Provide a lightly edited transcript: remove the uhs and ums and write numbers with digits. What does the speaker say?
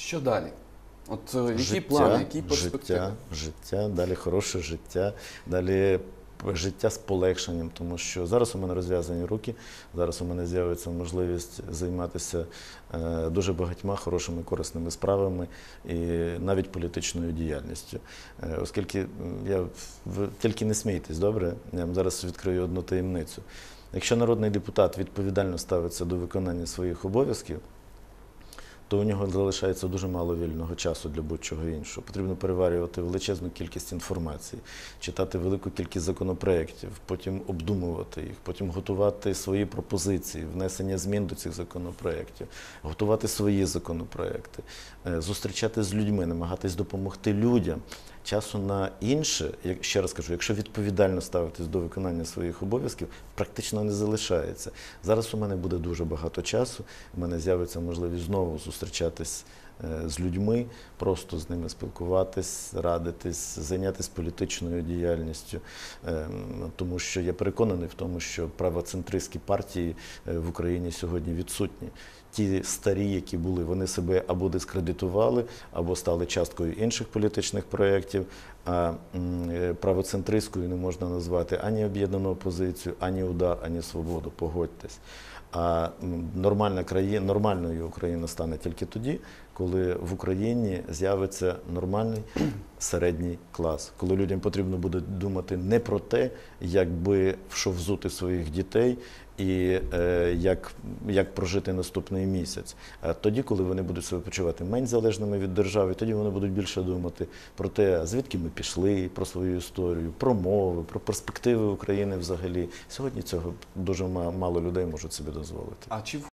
Що далі? От які плани, які перспективи? Життя, далі хороше життя, далі життя з полегшенням, тому що зараз у мене розв'язані руки, зараз у мене з'явиться можливість займатися дуже багатьма хорошими, корисними справами і навіть політичною діяльністю. Оскільки, ви тільки не смійтесь, добре? Я вам зараз відкрию одну таємницю. Якщо народний депутат відповідально ставиться до виконання своїх обов'язків, то у нього залишається дуже мало вільного часу для будь-чого іншого. Потрібно переварювати величезну кількість інформації, читати велику кількість законопроєктів, потім обдумувати їх, потім готувати свої пропозиції, внесення змін до цих законопроєктів, готувати свої законопроєкти, зустрічати з людьми, намагатись допомогти людям. Часу на інше, ще раз кажу, якщо відповідально ставитись до виконання своїх обов'язків, практично не залишається. Зараз у мене буде дуже багато часу, у мене з'явиться можливість знову зустрічатись з людьми, просто з ними спілкуватись, радитись, зайнятися політичною діяльністю, тому що я переконаний в тому, що правоцентристські партії в Україні сьогодні відсутні. Ті старі, які були, вони себе або дискредитували, або стали часткою інших політичних проєктів, а правоцентристською не можна назвати ані об'єднану опозицію, ані удар, ані свободу, погодьтесь. А нормальною Україна стане тільки тоді, коли в Україні з'явиться нормальний середній клас. Коли людям потрібно буде думати не про те, в що взути своїх дітей і як прожити наступний місяць. А тоді, коли вони будуть себе почувати менш залежними від держави, тоді вони будуть більше думати про те, звідки ми пішли, про свою історію, про мови, про перспективи України взагалі. Сьогодні цього дуже мало людей можуть собі дозволити. А чи